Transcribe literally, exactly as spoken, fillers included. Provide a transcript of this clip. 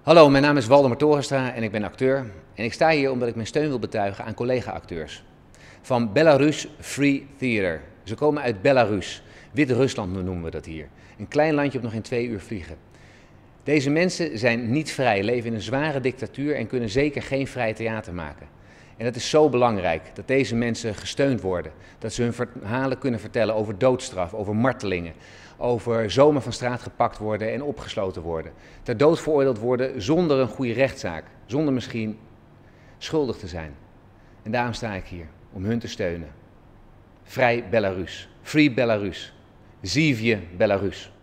Hallo, mijn naam is Waldemar Torenstra en ik ben acteur. En ik sta hier omdat ik mijn steun wil betuigen aan collega-acteurs. Van Belarus Free Theater. Ze komen uit Belarus. Wit-Rusland noemen we dat hier. Een klein landje op nog in twee uur vliegen. Deze mensen zijn niet vrij, leven in een zware dictatuur en kunnen zeker geen vrij theater maken. En dat is zo belangrijk, dat deze mensen gesteund worden. Dat ze hun verhalen kunnen vertellen over doodstraf, over martelingen. Over zomaar van straat gepakt worden en opgesloten worden. Ter dood veroordeeld worden zonder een goede rechtszaak. Zonder misschien schuldig te zijn. En daarom sta ik hier, om hun te steunen. Vrij Belarus. Free Belarus. Živje Belarus.